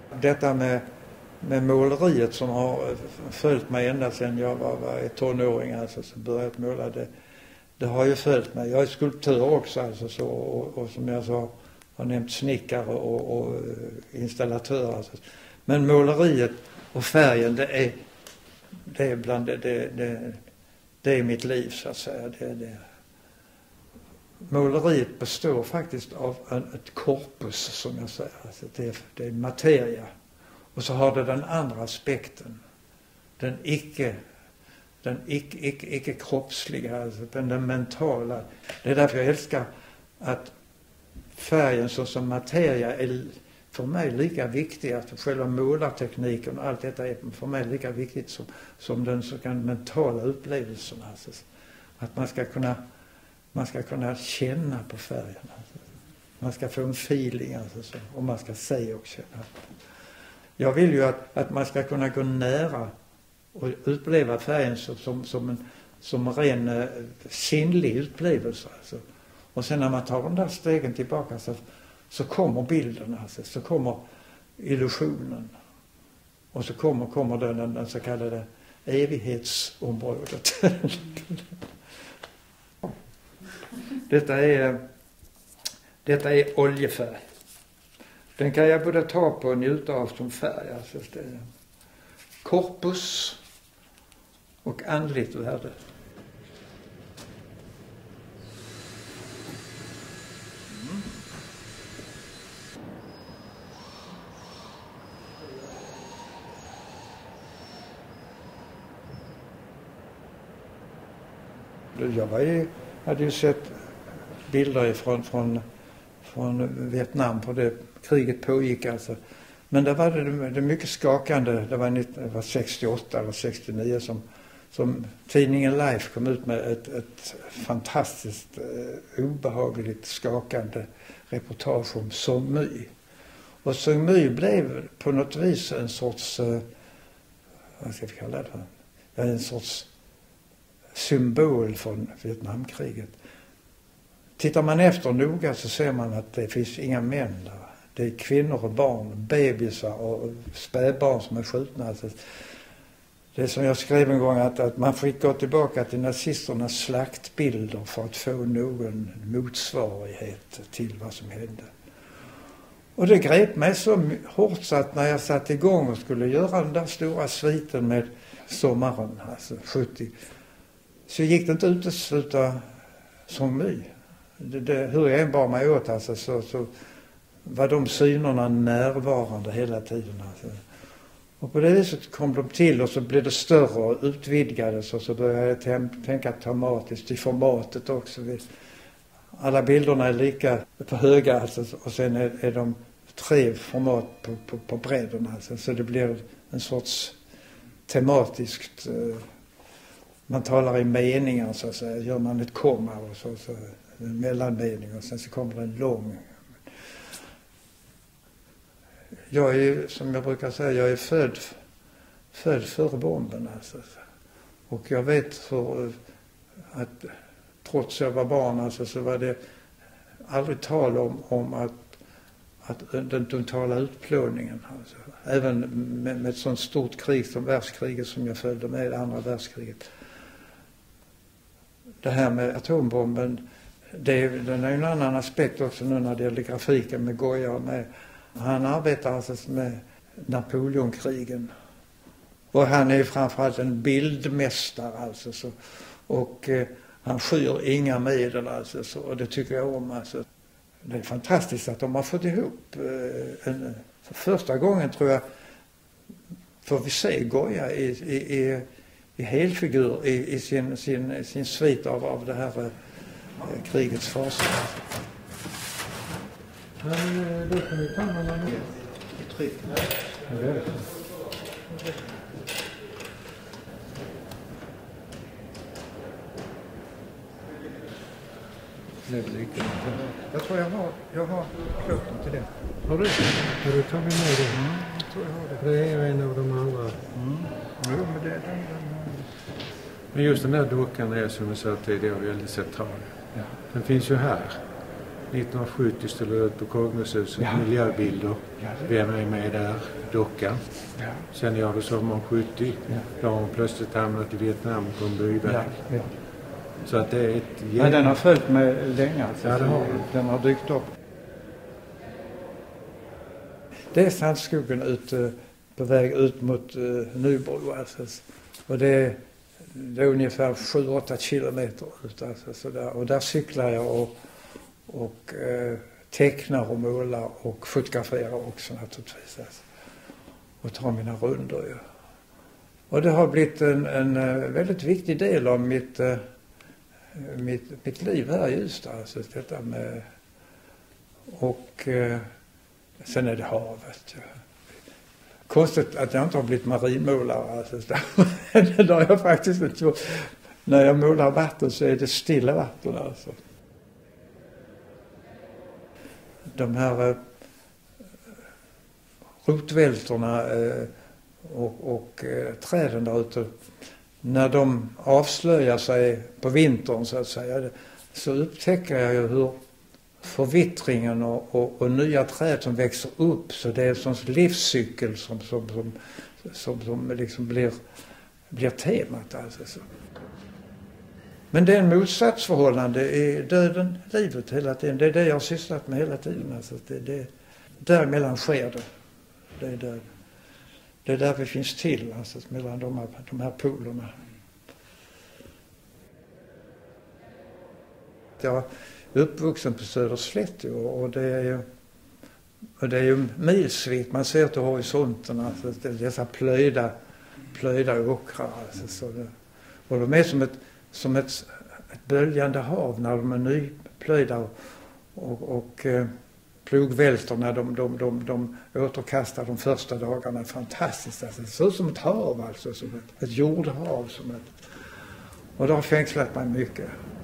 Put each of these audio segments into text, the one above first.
Detta med måleriet som har följt mig ända sedan jag var tonåring, alltså, så börjat måla det har ju följt mig. Jag är skulptör också, alltså, så, och som jag sa har nämnt snickare och installatör. Alltså. Men måleriet och färgen, det är bland det är mitt liv, så att säga. Måleriet består faktiskt av ett korpus, som jag säger. Alltså det är materia. Och så har det den andra aspekten. Den icke kroppsliga, alltså den mentala. Det är därför jag älskar att färgen som materia är för mig lika viktig, att själva målartekniken och allt detta är för mig lika viktigt som den så kan mentala upplevelsen. Alltså, att man ska kunna känna på färgen. Alltså. Man ska få en feeling, alltså, och man ska se och känna. Jag vill ju att man ska kunna gå nära och uppleva färgen som en ren sinnlig upplevelse. Alltså. Och sen när man tar de där stegen tillbaka så kommer bilden, alltså, så kommer illusionen. Och så kommer den så kallade evighetsområdet. Detta är oljefärg. Den kan jag både ta på och njuta av som färg. Alltså det är korpus och andligt värde. Jag hade ju sett bilder från Vietnam, för det kriget pågick alltså. Men där var det mycket skakande. Det var 68 eller 69 som tidningen Life kom ut med ett fantastiskt obehagligt skakande reportage om Song My. Och Song My blev på något vis en sorts, vad ska vi kalla det för? Ja, en sorts symbol från Vietnamkriget. Tittar man efter noga så ser man att det finns inga män där. Det är kvinnor och barn, bebisar och spädbarn som är skjutna. Alltså, det är som jag skrev en gång att man fick gå tillbaka till nazisternas slaktbilder för att få någon motsvarighet till vad som hände. Och det grep mig så hårt så att när jag satt igång och skulle göra den där stora sviten med sommaren, alltså 70, så gick det inte ut att sluta Song My. Hur jag än bar mig åt alltså, så var de synerna närvarande hela tiden. Alltså. Och på det viset kom de till och så blev det större och utvidgades och så började jag tänka tematiskt i formatet också. Alla bilderna är lika på höga alltså, och sen är de 3 format på bredden. Alltså. Så det blir en sorts tematiskt, man talar i meningar så att säga, gör man ett komma och så en mellanmening och sen så kommer det en lång. Jag är, som jag brukar säga, jag är född före bomben alltså. Och jag vet för att trots jag var barn alltså, så var det aldrig tal om att den totala utplåningen alltså. Även med ett sånt stort krig som världskriget som jag följde med, andra världskriget. Det här med atombomben, den är ju en annan aspekt också nu när det gäller grafiken med Goya och med. Han arbetar alltså med Napoleonkrigen. Och han är ju framförallt en bildmästare alltså. Så, och han skyr inga medel alltså. Så, och det tycker jag om alltså. Det är fantastiskt att de har fått ihop. För första gången tror jag får vi se Goya i helfigur i sin svit av det här krigets fasor. Men då kan vi ta någon annan tryck. Jag tror jag har kloten till det. Har du? Har du tagit med det? Jag tror jag har det. Det är en av de andra. Jo, men det Men just den där dockan är som jag sa tidigare väldigt central. Ja. Den finns ju här. 1970 ställde jag ut på Kognoshuset, miljöbilder. Vem är med där? Dockan. Sen gör det sommaren 70. Då har hon plötsligt hamnat i Vietnam på en byväg. Så att det är ett Men den har följt med länge. Alltså. Ja, det har den. Den har dykt upp. Det är Sandskogen ute på väg ut mot Nybro. Alltså. Och det är ungefär 7-8 kilometer ut. Alltså, så där. Och där cyklar jag och tecknar och målar och fotograferar också naturligtvis. Alltså. Och tar mina rundor. Ja. Och det har blivit en väldigt viktig del av mitt liv här i Ystad. Alltså, detta med, och sen är det havet. Ja. Konstigt att jag inte har blivit marinmålare. Alltså, det har jag faktiskt inte gjort. När jag målar vatten så är det stilla vatten. Alltså. De här rotvältorna och träden där ute, när de avslöjar sig på vintern så att säga, så upptäcker jag ju hur förvittringen och nya träd som växer upp, så det är en sån livscykel som liksom blir temat. Alltså. Så. Men det är en motsatsförhållande i döden, livet hela tiden. Det är det jag har sysslat med hela tiden. Alltså. Däremellan sker det. Det är där vi finns till, alltså, mellan de här polerna. Jag är uppvuxen på Söderslätt och det är ju milsvitt. Man ser till horisonten, alltså, dessa plöjda åkrar. Alltså, så det, och de är som ett böljande hav när de är nyplöjda och plogvältorna de återkastar de första dagarna. Fantastiskt. Alltså. Det ser ut som ett hav, alltså, som ett jordhav. Och det har fängslat mig mycket.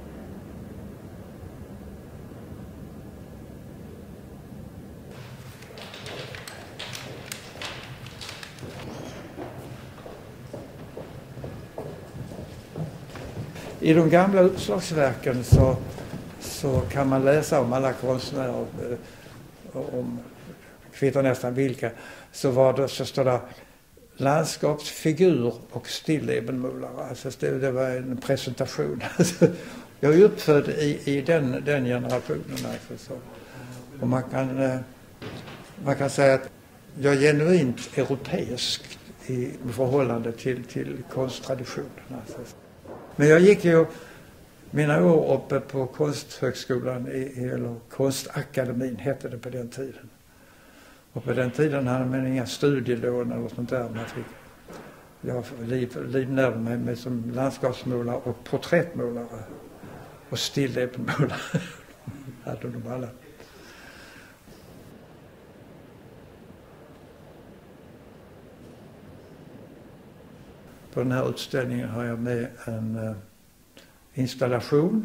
I de gamla uppslagsverken så kan man läsa om alla konstnärer, om kvittar nästan vilka, så står det landskapsfigur och stilllebenmålare. Alltså det var en presentation. Alltså, jag är uppfödd i den generationen. Alltså, så. Och man kan säga att jag är genuint europeisk i förhållande till konsttraditionen. Alltså. Men jag gick ju mina år uppe på Konsthögskolan, eller Konstakademin hette det på den tiden. Och på den tiden hade man inga studielån eller sånt där. Jag livnärde mig med som landskapsmålare och porträttmålare och stilllebenmålare. Hade de alla. På den här utställningen har jag med en installation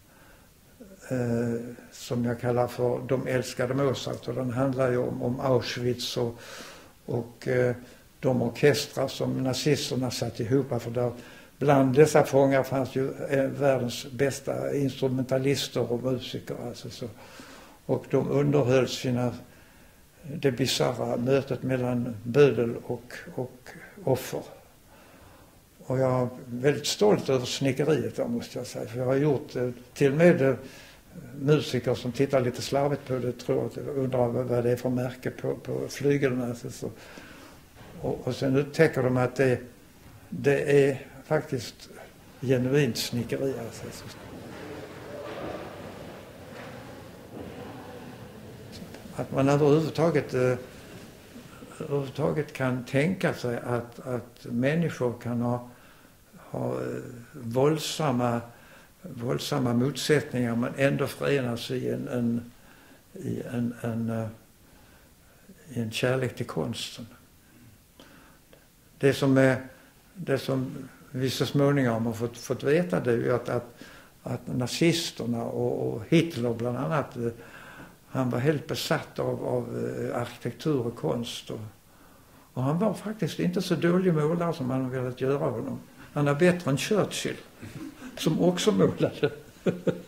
som jag kallar för De älskade Mozart. Och den handlar ju om Auschwitz och de orkestrar som nazisterna satt ihop. För där, bland dessa fångar fanns ju världens bästa instrumentalister och musiker. Alltså, så. Och de underhöll det bizarra mötet mellan bödel och offer. Och jag är väldigt stolt över snickeriet där, måste jag säga. För jag har gjort till och med musiker som tittar lite slarvigt på det, undrar vad det är för märke på flygeln. Alltså, så. Och sen upptäcker de att det är faktiskt genuint snickeri. Alltså. Att man överhuvudtaget kan tänka sig att människor kan ha våldsamma motsättningar men ändå förenas i en kärlek till konsten. Det som vi så småningom har fått veta, det är ju att nazisterna och Hitler bland annat, han var helt besatt av arkitektur och konst. Och han var faktiskt inte så dålig målare som man velat göra honom. Han är bättre än Churchill, som också målade.